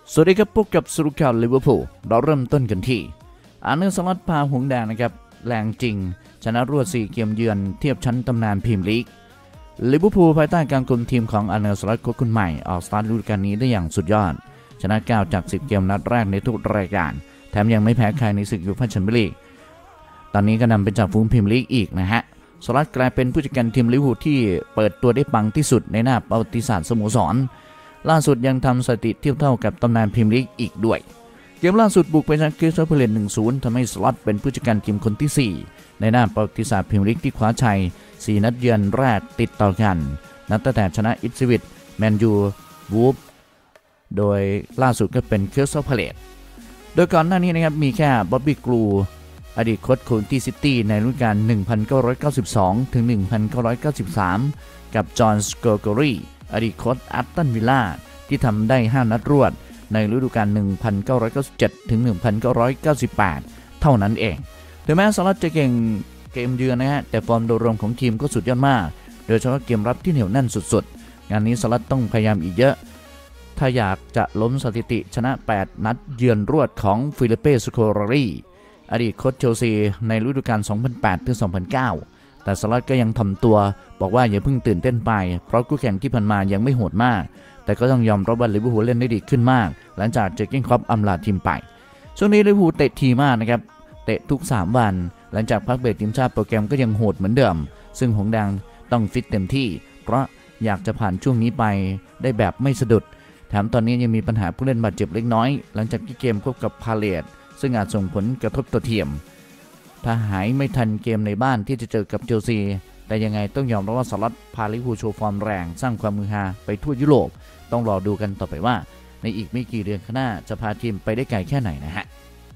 สวัสดีครับพบกับสรุปข่าวลิเวอร์พูลเราเริ่มต้นกันที่อาร์เนสล็อตพาหงส์แดงนะครับแรงจริงชนะรวด4เกมเยือนเทียบชั้นตำนานพรีเมียร์ลีกลิเวอร์พูลภายใต้การคุมทีมของอาร์เนสล็อตคนใหม่ออกสตาร์ทฤดูกาลนี้ได้อย่างสุดยอดชนะ9จาก10เกมนัดแรกในทุกรายการแถมยังไม่แพ้ใครในศึกยูฟ่าแชมเปี้ยนลีกตอนนี้ก็นำเป็นจ่าฝูงพรีเมียร์ลีกอีกนะฮะสล็อตกลายเป็นผู้จัดการทีมลิเวอร์พูลที่เปิดตัวได้ปังที่สุดในหน้าประวัติศาสตร์สโมสรล่าสุดยังทำสถิติเทียบเท่ากับตำนานพรีเมียร์ลีกอีกด้วยเกมล่าสุดบุกไปชนะคริสตัลพาเลซ 1-0 ทำให้สล็อตเป็นผู้จัดการทีมคนที่4ในหน้าประวัติศาสตร์พรีเมียร์ลีกที่คว้าชัย4นัดเยือนแรกติดต่อกันนับตั้งแต่ชนะอิปสวิชแมนยูวูฟโดยล่าสุดก็เป็นคริสตัลพาเลซโดยก่อนหน้านี้นะครับมีแค่บ๊อบบี้กรูอดีตโค้ชโคลตี้ซิตี้ในฤดูกาล 1992 ถึง 1993 กับจอห์น สโกโกรีอดีตโค้ชแอตตันวิลล่าที่ทำได้5นัดรวดในฤดูกาล 1997 ถึง 1998 เท่านั้นเองถึงแม้สล็อตจะเก่งเกมเยือนนะฮะแต่ฟอร์มโดยรวมของทีมก็สุดยอดมากโดยเฉพาะเกมรับที่เหนียวแน่นสุดๆงานนี้สล็อตต้องพยายามอีกเยอะถ้าอยากจะล้มสถิติชนะ8นัดเยือนรวดของฟิลิเป้ สโคลารีอดีตโค้ชเชลซีในฤดูกาล 2008 ถึง 2009 แต่สล็อตก็ยังทำตัวบอกว่าอย่าเพิ่งตื่นเต้นไปเพราะคู่แข่งที่ผ่านมายังไม่โหดมากแต่ก็ต้องยอมรับว่าลิเวอร์พูลเล่นได้ดีขึ้นมากหลังจากเจอร์เก้นคล็อปอำลาทีมไปช่วงนี้ลิเวอร์พูลเตะทีมากนะครับเตะทุก3วันหลังจากพักเบรกทีมชาติโปรแกรมก็ยังโหดเหมือนเดิมซึ่งหงส์แดงต้องฟิตเต็มที่เพราะอยากจะผ่านช่วงนี้ไปได้แบบไม่สะดุดแถมตอนนี้ยังมีปัญหาผู้เล่นบาดเจ็บเล็กน้อยหลังจากที่เกมพบกับพาเลซซึ่งอาจส่งผลกระทบต่อทีมถ้าหายไม่ทันเกมในบ้านที่จะเจอกับเชลซีแต่ยังไงต้องยอมรับว่าสล็อตพาลิเวอร์พูลโชว์ฟอร์มแรงสร้างความมือฮาไปทั่วยุโรปต้องรอดูกันต่อไปว่าในอีกไม่กี่เดือนข้างหน้าจะพาทีมไปได้ไกลแค่ไหนนะฮะ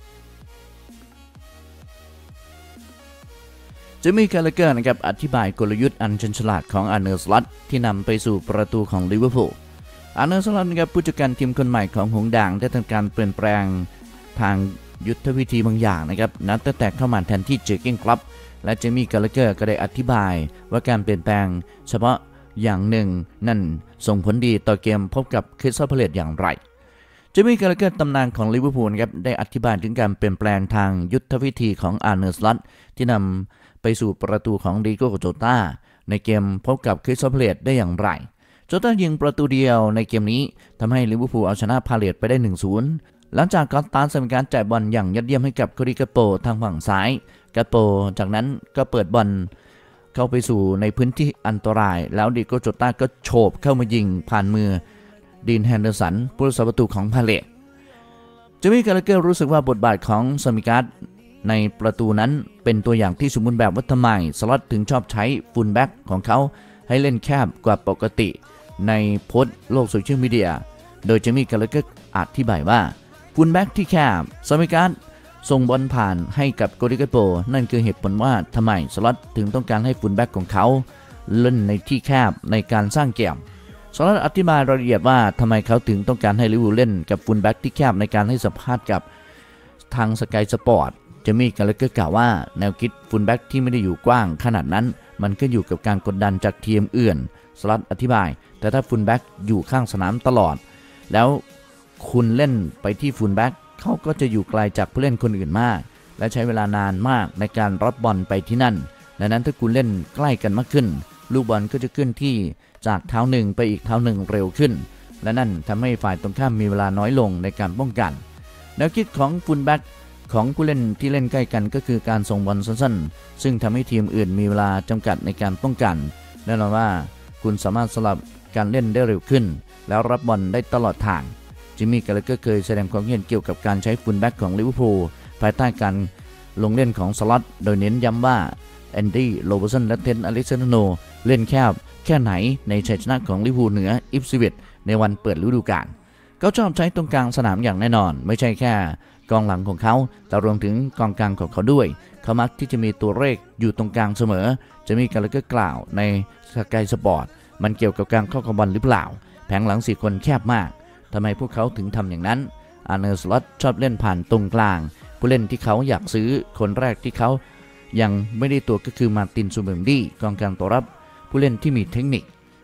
จะมีคาร์เลเกอร์นะครับอธิบายกลยุทธ์อันฉลาดของอาร์เนสล็อตที่นำไปสู่ประตูของลิเวอร์พูลอาร์เนสล็อตนะครับผู้จัดการทีมคนใหม่ของหงส์แดงได้ทำการเปลี่ยนแปลงทางยุทธวิธีบางอย่างนะครับนับตั้งแต่เข้ามาแทนที่เจอร์เก้นคล็อปและเจมี่ คาร์เลเกอร์ก็ได้อธิบายว่าการเปลี่ยนแปลงเฉพาะอย่างหนึ่งนั่นส่งผลดีต่อเกมพบกับคริสตัลพาเลซอย่างไรเจมี่ คาร์เลเกอร์ตำนานของลิเวอร์พูลครับได้อธิบายถึงการเปลี่ยนแปลงทางยุทธวิธีของอาร์เนสล็อตที่นำไปสู่ประตูของดิโก้ โจต้าในเกมพบกับคริสตัลพาเลซได้อย่างไรโจต้ายิงประตูเดียวในเกมนี้ทำให้ลิเวอร์พูลเอาชนะพาเลซไปได้ 1-0 หลังจากกอตตาร์มีการจ่ายบอลอย่างยอดเยี่ยมให้กับโคดิกาโปทางฝั่งซ้ายกาโปจากนั้นก็เปิดบอลเข้าไปสู่ในพื้นที่อันตรายแล้วดิโก้ โจต้าก็โฉบเข้ามายิงผ่านมือดีน แฮนเดอร์สันผู้รักษาประตูของพาเลซเจมี่ คาร์เลเกอร์รู้สึกว่าบทบาทของซามิการ์ดในประตูนั้นเป็นตัวอย่างที่สมบูรณ์แบบว่าทำไมสล็อตถึงชอบใช้ฟูลแบ็กของเขาให้เล่นแคบกว่าปกติในโพสต์โลกโซเชียลมีเดียโดยเจมี่ คาร์เลเกอร์อธิบายว่าฟูลแบ็กที่แคบซามิการ์ดส่งบอลผ่านให้กับโกดิกาโปนั่นคือเหตุผลว่าทำไมสล็อตถึงต้องการให้ฟูลแบ็กของเขาเล่นในที่แคบในการสร้างเกมสล็อตอธิบายรายละเอียดว่าทำไมเขาถึงต้องการให้ลิเวอร์พูลเล่นกับฟูลแบ็กที่แคบในการให้สัมภาษณ์กับทางสกายสปอร์ตเจมี่ คาร์เลเกอร์กล่าวว่าแนวคิดฟูลแบ็กที่ไม่ได้อยู่กว้างขนาดนั้นมันก็อยู่กับการกดดันจากทีมอื่นสล็อตอธิบายแต่ถ้าฟูลแบ็กอยู่ข้างสนามตลอดแล้วคุณเล่นไปที่ฟูลแบ็กเขาก็จะอยู่ไกลจากผู้เล่นคนอื่นมากและใช้เวลานานมากในการรับบอลไปที่นั่นดังนั้นถ้าคุณเล่นใกล้กันมากขึ้นลูกบอลก็จะขึ้นที่จากเท้าหนึ่งไปอีกเท้าหนึ่งเร็วขึ้นและนั่นทำให้ฝ่ายตรงข้ามมีเวลาน้อยลงในการป้องกันแนวคิดของฟูลแบ็กของผู้เล่นที่เล่นใกล้กันก็คือการส่งบอลสั้นๆซึ่งทำให้ทีมอื่นมีเวลาจำกัดในการป้องกันแน่นอนว่าคุณสามารถสลับการเล่นได้เร็วขึ้นแล้วรับบอลได้ตลอดทางจิมมี่ คาร์เลเกอร์เคยแสดงความเห็นเกี่ยวกับการใช้ฟูลแบ็กของลิเวอร์พูลภายใต้การลงเล่นของสล็อตโดยเน้นย้ำว่าแอนดี้ โรเบอร์สันและเทนต์ อเล็กซานโดร์เล่นแค่ไหนในชัยชนะของลิเวอร์พูลเหนืออิปสวิชในวันเปิดฤดูกาลเขาชอบใช้ตรงกลางสนามอย่างแน่นอนไม่ใช่แค่กองหลังของเขาแต่รวมถึงกองกลางของเขาด้วยเขามักที่จะมีตัวเลขอยู่ตรงกลางเสมอจะมี คาร์เลเกอร์กล่าวในสกายสปอร์ตมันเกี่ยวกับการเข้ากับบอลหรือเปล่าแผงหลัง4คนแคบมากทำไมพวกเขาถึงทำอย่างนั้นอาร์เนสล็อตชอบเล่นผ่านตรงกลางผู้เล่นที่เขาอยากซื้อคนแรกที่เขายังไม่ได้ตัวก็คือมาร์ติน ซูเบมดี้กองกลางตัวรับผู้เล่นที่มีเทคนิค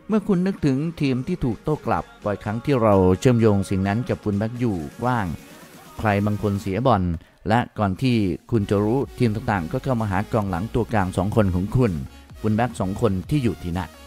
เมื่อคุณนึกถึงทีมที่ถูกโต้กลับบ่อยครั้งที่เราเชื่อมโยงสิ่งนั้นกับฟุตแบ็กอยู่กว้างใครบางคนเสียบอลและก่อนที่คุณจะรู้ทีมต่างๆก็เข้ามาหากองหลังตัวกลาง2คนของคุณฟุตแบ็ก2คนที่อยู่ที่นั่น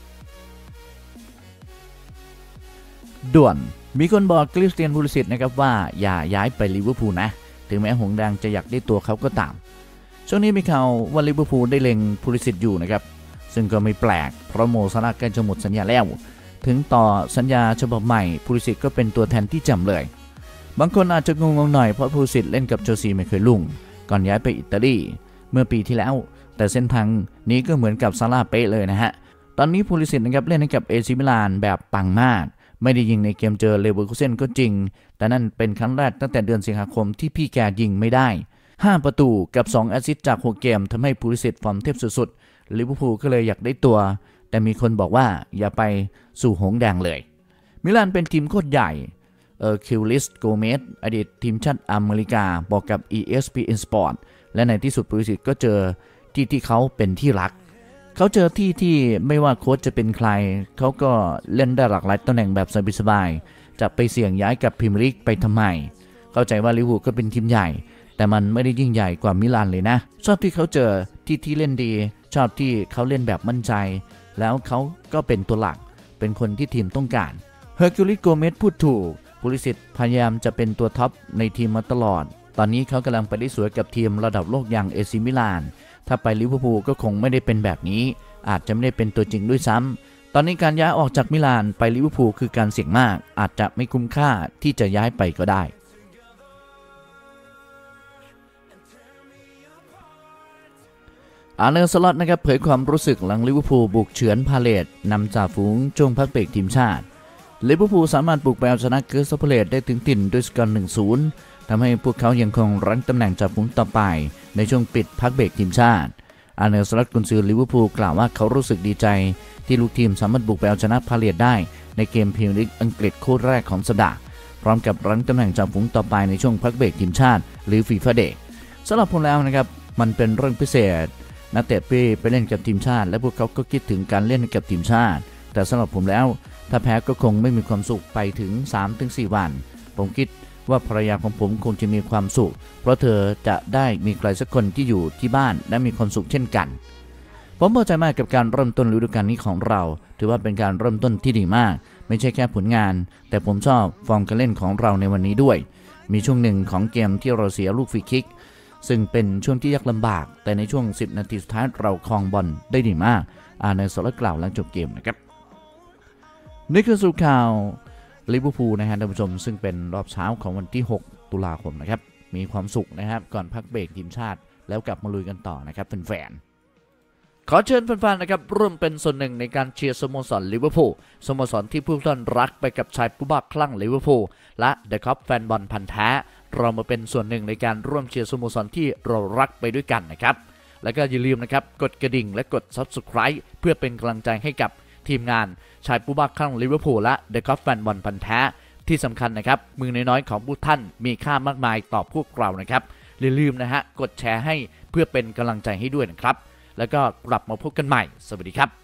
ด่วนมีคนบอกคริสเตียนพูลิซิตนะครับว่าอย่าย้ายไปลิเวอร์พูลนะถึงแม้หงส์แดงจะอยากได้ตัวเขาก็ตามช่วงนี้มีข่าวว่าลิเวอร์พูลได้เล็งพูลิซิตอยู่นะครับซึ่งก็ไม่แปลกเพราะโมซาลาห์ใกล้จะหมดสัญญาแล้วถึงต่อสัญญาฉบับใหม่พูลิซิตก็เป็นตัวแทนที่จำเลยบางคนอาจจะงงๆหน่อยเพราะพูลิซิตเล่นกับเชลซีไม่เคยลุ่งก่อนย้ายไปอิตาลีเมื่อปีที่แล้วแต่เส้นทางนี้ก็เหมือนกับซาลาห์เป๊ะเลยนะฮะตอนนี้พูลิซิตนะครับเล่นให้กับเอซิมิลานแบบปังมากไม่ได้ยิงในเกมเจอเลเวอร์คูเซ่นก็จริงแต่นั่นเป็นครั้งแรกตั้งแต่เดือนสิงหาคมที่พี่แกยิงไม่ได้5ประตูกับ2แอสซิสต์จาก6เกมทำให้พูลิซิตฟอร์มเทพสุดๆลิเวอร์พูลก็เลยอยากได้ตัวแต่มีคนบอกว่าอย่าไปสู่หงส์แดงเลยมิลานเป็นทีมโคตรใหญ่คิวลิสโกเมสอดีตทีมชาติอเมริกาบอกกับ ESPN Sport และในที่สุดพูลิซิตก็เจอที่เขาเป็นที่รักเขาเจอที่ไม่ว่าโค้ชจะเป็นใครเขาก็เล่นได้หลากหลายตำแหน่งแบบสบายๆจะไปเสี่ยงย้ายกับพรีเมียร์ลีกไปทำไมเข้าใจว่าลิเวอร์พูลก็เป็นทีมใหญ่แต่มันไม่ได้ยิ่งใหญ่กว่ามิลานเลยนะชอบที่เขาเจอที่เล่นดีชอบที่เขาเล่นแบบมั่นใจแล้วเขาก็เป็นตัวหลักเป็นคนที่ทีมต้องการเฮอร์คิวลิสโกเมสพูดถูกพูลิซิตพยายามจะเป็นตัวท็อปในทีมมาตลอดตอนนี้เขากำลังไปได้สวยกับทีมระดับโลกอย่างเอซิมิลานถ้าไปลิเวอร์พูลก็คงไม่ได้เป็นแบบนี้อาจจะไม่ได้เป็นตัวจริงด้วยซ้ำตอนนี้การย้ายออกจากมิลานไปลิเวอร์พูลคือการเสี่ยงมากอาจจะไม่คุ้มค่าที่จะย้ายไปก็ได้อาร์เน สล็อตนะครับเผยความรู้สึกหลังลิเวอร์พูลบุกเฉือนพาเลตนำจ่าฝูงช่วงพักเบรกทีมชาติลิเวอร์พูลสามารถบุกไปเอาชนะเกิร์สพาเลตได้ถึงถิ่นด้วยสกอร์ 1-0 ทำให้พวกเขายังคงรั้งตำแหน่งจ่าฝูงต่อไปในช่วงปิดพักเบรกทีมชาติอาร์เน สล็อตกุนซือลิเวอร์พูลกล่าวว่าเขารู้สึกดีใจที่ลูกทีมสามารถบุกไปเอาชนะพาเลตได้ในเกมพรีเมียร์ลีกอังกฤษคู่แรกของสัปดาห์พร้อมกับรั้งตำแหน่งจ่าฝูงต่อไปในช่วงพักเบรกทีมชาติหรือฟีฟ่าเดย์สำหรับผมแล้วนะครับมันเป็นเรื่องพิเศษนักเตะไปเล่นกับทีมชาติและพวกเขาก็คิดถึงการเล่นกับทีมชาติแต่สำหรับผมแล้วถ้าแพ้ก็คงไม่มีความสุขไปถึง 3-4 วันผมคิดว่าภรรยาของผมคงจะมีความสุขเพราะเธอจะได้มีใครสักคนที่อยู่ที่บ้านและมีความสุขเช่นกันผมพอใจมากกับการเริ่มต้นฤดูกาลนี้ของเราถือว่าเป็นการเริ่มต้นที่ดีมากไม่ใช่แค่ผลงานแต่ผมชอบฟอร์มการเล่นของเราในวันนี้ด้วยมีช่วงหนึ่งของเกมที่เราเสียลูกฟรีคิกซึ่งเป็นช่วงที่ยากลำบากแต่ในช่วง10นาทีสุดท้ายเราครองบอลได้ดีมากอาร์เน สล็อตกล่าวหลังจบเกมนะครับนี่คือสรุปข่าวลิเวอร์พูลนะฮะท่านผู้ชมซึ่งเป็นรอบเช้าของวันที่6ตุลาคมนะครับมีความสุขนะครับก่อนพักเบรกทีมชาติแล้วกลับมาลุยกันต่อนะครับแฟนๆขอเชิญแฟนๆนะครับร่วมเป็นส่วนหนึ่งในการเชียร์สโมสรลิเวอร์พูลสโมสรที่ผู้ท่านรักไปกับชายผู้บ้าคลั่งลิเวอร์พูลและเดอะคัพแฟนบอลพันธุ์แท้เรามาเป็นส่วนหนึ่งในการร่วมเชียร์สโมสรที่เรารักไปด้วยกันนะครับแล้วก็อย่าลืมนะครับกดกระดิ่งและกด Subscribe เพื่อเป็นกำลังใจให้กับทีมงานชายผู้บ้าคลั่งลิเวอร์พูลและเดอะคัพแฟนบอลพันธุ์แท้ที่สำคัญนะครับมือน้อยๆของผู้ท่านมีค่ามากมายต่อพวกเรานะครับอย่าลืมนะฮะกดแชร์ให้เพื่อเป็นกำลังใจให้ด้วยนะครับแล้วก็กลับมาพบกันใหม่สวัสดีครับ